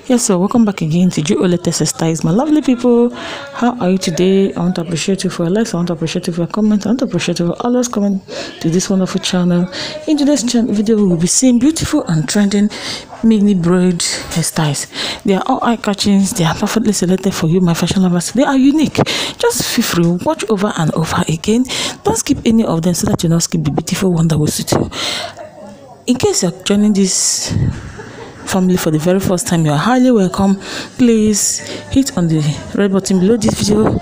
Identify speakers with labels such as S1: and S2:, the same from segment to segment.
S1: Yes, so welcome back again to Ju Latest Styles, my lovely people. How are you today? I want to appreciate you for your likes. I want to appreciate you for your comments. I want to appreciate you for always coming to this wonderful channel. In today's video, we will be seeing beautiful and trending mini braid hairstyles. They are all eye-catching. They are perfectly selected for you, my fashion lovers. They are unique. Just feel free, watch over and over again. Don't skip any of them so that you not skip the beautiful one that will suit you. In case you're joining this family for the very first time, you are highly welcome. Please hit on the red button below this video,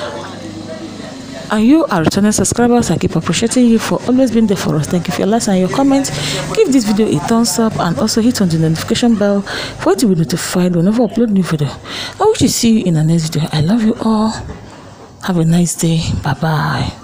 S1: and you are returning subscribers. I keep appreciating you for always being there for us. Thank you for your likes and your comments. Give this video a thumbs up and also hit on the notification bell for it to be notified whenever I upload new video. I wish to see you in the next video. I love you all. Have a nice day. Bye bye.